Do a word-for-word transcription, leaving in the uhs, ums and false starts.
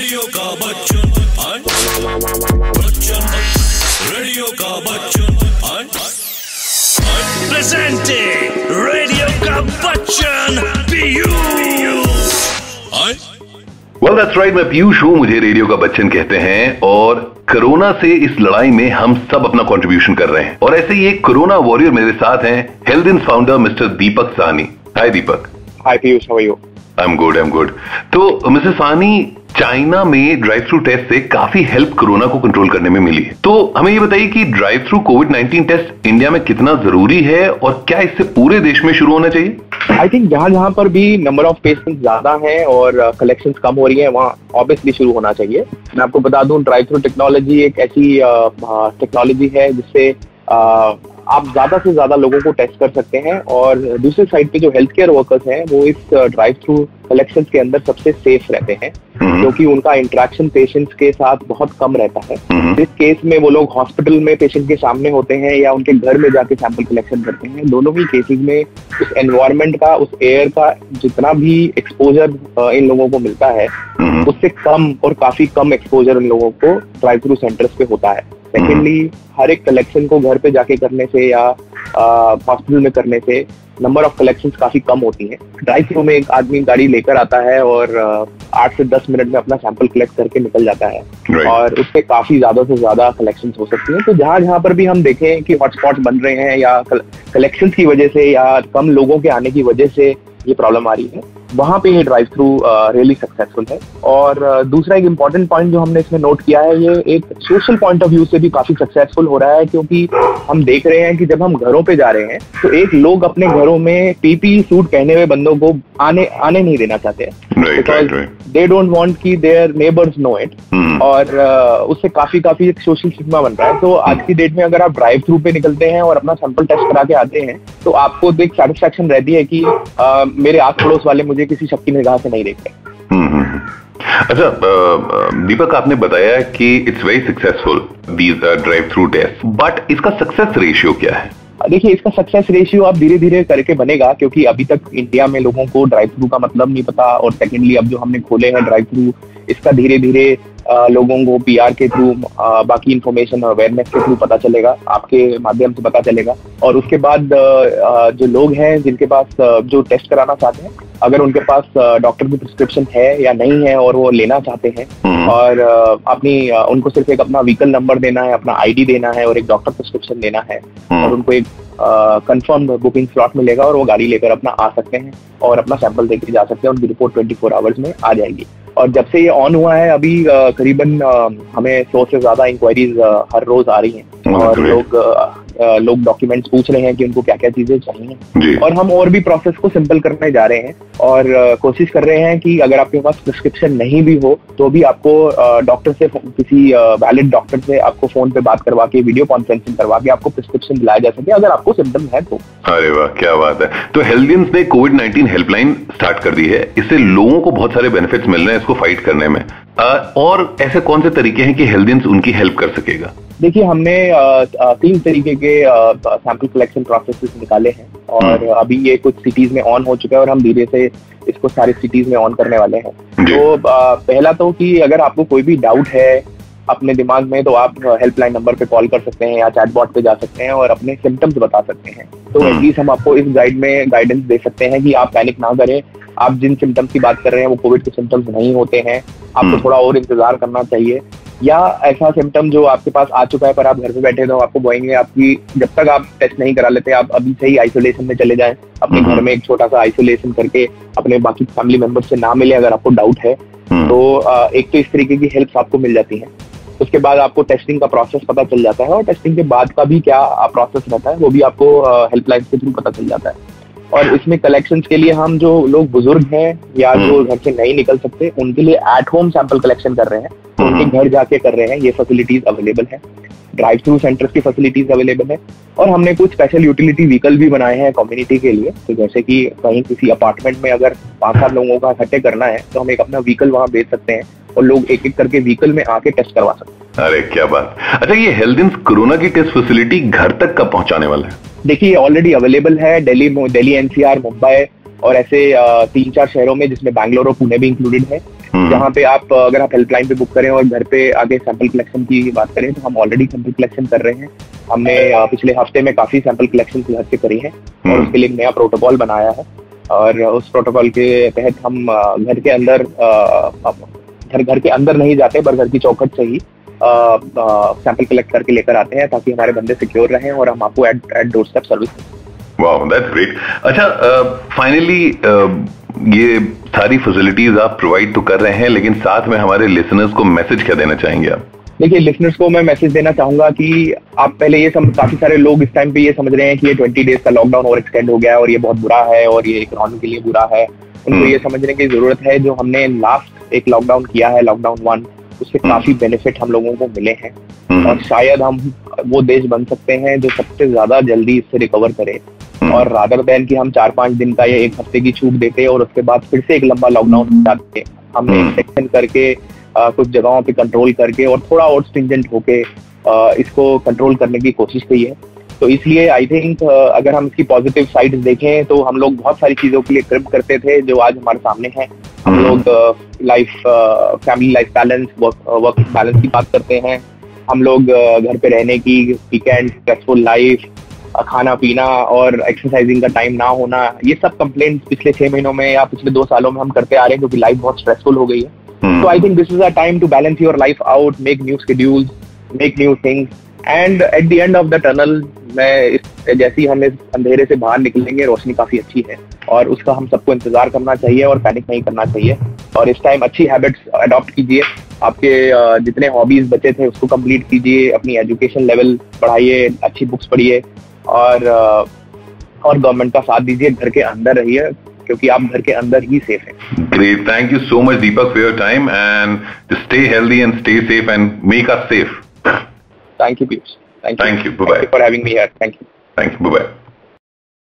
Radio का Bachchan, Bachchan, radio का Bachchan, presenting radio का Bachchan Piyush. Well that's right, मैं पीयूष हूँ, मुझे रेडियो का बच्चन कहते हैं और कोरोना से इस लड़ाई में हम सब अपना कंट्रीब्यूशन कर रहे हैं। और ऐसे ही एक कोरोना वॉरियर मेरे साथ हैं, Healthians founder mister Deepak Sahni. Hi Deepak. Hi Piyush, how are you? I am good, I am good. तो मिस्टर साहनी, चाइना में ड्राइव थ्रू टेस्ट से काफी हेल्प कोरोना को कंट्रोल करने में मिली है, तो हमें ये बताइए कि drive through COVID nineteen test India में कितना जरूरी है और क्या इससे पूरे देश में शुरू होना चाहिए? आई थिंक जहां जहां पर भी नंबर ऑफ पेशेंट्स ज्यादा हैं और कलेक्शंस uh, कम हो रही हैं, वहां ऑब्वियसली शुरू होना चाहिए। मैं आपको बता दूं, ड्राइव थ्रू टेक्नोलॉजी एक ऐसी टेक्नोलॉजी uh, है जिससे uh, आप ज्यादा से ज्यादा लोगों को टेस्ट कर सकते हैं और दूसरे साइड पे जो हेल्थ केयर वर्कर्स हैं वो इस ड्राइव थ्रू कलेक्शन के अंदर सबसे सेफ रहते हैं, क्योंकि उनका इंटरेक्शन पेशेंट्स के साथ बहुत कम रहता है। इस केस में वो लोग हॉस्पिटल में पेशेंट के सामने होते हैं या उनके घर में जाके सैंपल कलेक्शन करते हैं। दोनों ही केसेस में उस एनवायरनमेंट का, उस एयर का जितना भी एक्सपोजर इन लोगों को मिलता है उससे कम और काफी कम एक्सपोजर इन लोगों को ड्राइव थ्रू सेंटर्स पे होता है। सेकेंडली, हर एक कलेक्शन को घर पे जाके करने से या हॉस्पिटल में करने से नंबर ऑफ कलेक्शंस काफी कम होती हैं। ड्राइव थ्रू में एक आदमी गाड़ी लेकर आता है और आठ से दस मिनट में अपना सैंपल कलेक्ट करके निकल जाता है, right. और उससे काफी ज्यादा से ज्यादा कलेक्शंस हो सकती हैं। तो जहां जहां पर भी हम देखें कि हॉटस्पॉट बन रहे हैं या कलेक्शंस की वजह से या कम लोगों के आने की वजह से ये प्रॉब्लम आ रही है, वहां पे ये ड्राइव थ्रू रियली सक्सेसफुल है। और uh, दूसरा एक इम्पॉर्टेंट पॉइंट जो हमने इसमें नोट किया है, ये एक सोशल पॉइंट ऑफ व्यू से भी काफी सक्सेसफुल हो रहा है, क्योंकि हम देख रहे हैं कि जब हम घरों पे जा रहे हैं तो एक लोग अपने घरों में पीपी सूट पहने हुए बंदों को आने आने नहीं देना चाहते हैं, बिकॉज दे डोंट वांट कि देयर नेबर्स नो इट, और uh, उससे काफी काफी एक सोशल स्टिग्मा बन रहा है। तो आज की डेट में अगर आप ड्राइव थ्रू पे निकलते हैं और अपना सैंपल टेस्ट करा के आते हैं तो आपको एक सेटिस्फेक्शन रहती है कि uh, मेरे आस पड़ोस वाले मुझे किसी शक की निगाह से नहीं देखते। अच्छा दीपक, आपने बताया कि it's very successful these drive through test, but इसका सक्सेस रेशियो क्या है? देखिए, इसका सक्सेस रेशियो आप धीरे धीरे करके बनेगा, क्योंकि अभी तक इंडिया में लोगों को ड्राइव थ्रू का मतलब नहीं पता, और सेकेंडली अब जो हमने खोले हैं ड्राइव थ्रू, इसका धीरे धीरे लोगों को पीआर के थ्रू, बाकी इंफॉर्मेशन और अवेयरनेस के थ्रू पता चलेगा, आपके माध्यम से पता चलेगा। और उसके बाद जो लोग हैं जिनके पास जो टेस्ट कराना चाहते हैं, अगर उनके पास डॉक्टर की प्रिस्क्रिप्शन है या नहीं है और वो लेना चाहते हैं, और अपनी उनको सिर्फ एक अपना व्हीकल नंबर देना है, अपना आईडी देना है और एक डॉक्टर प्रिस्क्रिप्शन देना है, और उनको एक कंफर्म बुकिंग स्लॉट मिलेगा और वो गाड़ी लेकर अपना आ सकते हैं और अपना सैंपल देके जा सकते हैं। उनकी रिपोर्ट ट्वेंटी फोर आवर्स में आ जाएगी। और जब से ये ऑन हुआ है अभी करीबन हमें सौ से ज्यादा इंक्वायरीज हर रोज आ रही हैं, और लोग लोग डॉक्यूमेंट्स पूछ रहे हैं कि उनको क्या क्या चीजें चाहिए, और हम और भी प्रोसेस को सिंपल करने जा रहे हैं और कोशिश कर रहे हैं कि अगर आपके पास प्रिस्क्रिप्शन नहीं भी हो तो भी आपको डॉक्टर से, किसी वैलिड डॉक्टर से आपको फोन पे बात करवा के, वीडियो कॉन्फ्रेंसिंग करवा के आपको प्रिस्क्रिप्शन दिलाया जा सके अगर आपको सिम्टम है तो। अरे वाह, क्या बात है। तो हेल्दिंस ने कोविड नाइनटीन हेल्पलाइन स्टार्ट कर दी है, इससे लोगों को बहुत सारे बेनिफिट्स मिल रहे हैं इसको फाइट करने में, और ऐसे कौन से तरीके हैं कि हेल्दिंस उनकी हेल्प कर सकेगा? देखिए, हमने तीन तरीके के सैंपल कलेक्शन प्रोसेसेस निकाले हैं और अभी ये कुछ सिटीज में ऑन हो चुका है और हम धीरे से इसको सारी सिटीज में ऑन करने वाले हैं। तो पहला तो कि अगर आपको कोई भी डाउट है अपने दिमाग में तो आप हेल्पलाइन नंबर पे कॉल कर सकते हैं या चैटबॉट पे जा सकते हैं और अपने सिम्टम्स बता सकते हैं। तो एटलीस्ट हम आपको इस गाइड में गाइडेंस दे सकते हैं कि आप पैनिक ना करें। आप जिन सिम्टम्स की बात कर रहे हैं वो कोविड के सिम्टम्स नहीं होते हैं, आपको थोड़ा और इंतजार करना चाहिए। या ऐसा सिम्टम जो आपके पास आ चुका है पर आप घर पे बैठे तो आपको बोलेंगे आपकी, जब तक आप टेस्ट नहीं करा लेते आप अभी से ही आइसोलेशन में चले जाएं, अपने घर में एक छोटा सा आइसोलेशन करके अपने बाकी फैमिली मेंबर से ना मिले अगर आपको डाउट है तो एक तो इस तरीके की हेल्प आपको मिल जाती है। उसके बाद आपको टेस्टिंग का प्रोसेस पता चल जाता है और टेस्टिंग के बाद का भी क्या प्रोसेस रहता है वो भी आपको हेल्पलाइन के थ्रू पता चल जाता है। और इसमें कलेक्शंस के लिए हम जो लोग बुजुर्ग हैं या जो घर से नहीं निकल सकते उनके लिए एट होम सैंपल कलेक्शन कर रहे हैं, तो उनके घर जाके कर रहे हैं, ये फैसिलिटीज अवेलेबल है। ड्राइव थ्रू सेंटर्स की फैसिलिटीज अवेलेबल है और हमने कुछ स्पेशल यूटिलिटी व्हीकल भी बनाए हैं कम्युनिटी के लिए। तो जैसे कि कहीं किसी अपार्टमेंट में अगर पांच सात लोगों का इकट्ठे करना है तो हम एक अपना व्हीकल वहां भेज सकते हैं और लोग एक एक करके व्हीकल में आके टेस्ट करवा सकते हैं। अरे क्या बात। अच्छा, ये हेल्दिंस कोरोना की टेस्ट फैसिलिटी घर तक कब पहुंचाने वाला है? देखिए, ऑलरेडी अवेलेबल है दिल्ली दिल्ली एनसीआर, मुंबई और ऐसे तीन चार शहरों में जिसमें बैंगलोर और पुणे भी इंक्लूडेड है। जहाँ पे आप अगर आप हेल्पलाइन पे बुक करें और घर पे आगे सैंपल कलेक्शन की बात करें तो हम ऑलरेडी सैंपल कलेक्शन कर रहे हैं। हमने पिछले हफ्ते में काफी सैंपल कलेक्शन घर से करी है और उसके लिए नया प्रोटोकॉल बनाया है और उस प्रोटोकॉल के तहत हम घर के अंदर घर घर के अंदर नहीं जाते पर घर की चौखट से ही सैंपल कलेक्ट करके लेकर आते हैं ताकि हमारे बंदे सिक्योर रहें और हम आपको at at door step service दें। वाह, दैट्स ग्रेट। अच्छा, फाइनली uh, uh, ये सारी फैसिलिटीज आप प्रोवाइड तो कर रहे हैं, लेकिन साथ में हमारे लिसनर्स को मैसेज क्या देना चाहेंगे आप? देखिए, लिसनर्स को मैं मैसेज देना चाहूंगा कि आप पहले ये समझ, काफी सारे लोग इस टाइम पे ये समझ रहे हैं कि ये ट्वेंटी डेज का लॉकडाउन और एक्सटेंड हो गया है और ये बहुत बुरा है और ये इकोनॉमी के लिए बुरा है। उनको ये समझने की जरूरत है जो हमने लास्ट एक लॉकडाउन किया है, लॉकडाउन वन, उससे काफी बेनिफिट हम लोगों को मिले हैं और शायद हम वो देश बन सकते हैं जो सबसे ज्यादा जल्दी इससे रिकवर करे। और रादर देन कि हम चार पांच दिन का या एक हफ्ते की छूट देते और उसके बाद फिर से एक लंबा लॉकडाउन जाते, हमने सेक्शन करके आ, कुछ जगहों पे कंट्रोल करके और थोड़ा और स्ट्रिंजेंट होके आ, इसको कंट्रोल करने की कोशिश की है। तो इसलिए आई थिंक अगर हम इसकी पॉजिटिव साइड देखें तो हम लोग बहुत सारी चीजों के लिए क्रिप करते थे जो आज हमारे सामने है। हम लोग life family life balance, work balance की बात करते हैं। हम लोग घर पे रहने की, वीकेंड, स्ट्रेसफुल लाइफ, खाना पीना और एक्सरसाइजिंग का टाइम ना होना, ये सब कंप्लेंट पिछले छह महीनों में या पिछले दो सालों में हम करते आ रहे हैं क्योंकि लाइफ बहुत स्ट्रेसफुल हो गई है। तो I think this is a time to balance your life out, make new schedules, make new things and at the end of the tunnel मैं जैसे ही हम इस अंधेरे से बाहर निकलेंगे, रोशनी काफी अच्छी है और उसका हम सबको इंतजार करना चाहिए और पैनिक नहीं करना चाहिए। और इस टाइम अच्छी हैबिट्स अडॉप्ट कीजिए, आपके जितने हॉबीज बचे थे उसको कंप्लीट कीजिए, अपनी एजुकेशन लेवल बढ़ाइए, अच्छी बुक्स पढ़िए और और गवर्नमेंट का साथ दीजिए, घर के अंदर रहिए क्योंकि आप घर के अंदर ही सेफ हैं। Great, thank you so much Deepak for your time and stay healthy and stay safe and make us safe. Thank you Piyush, thank you, thank you, bye bye for having me here, thank you, thank you, bye bye.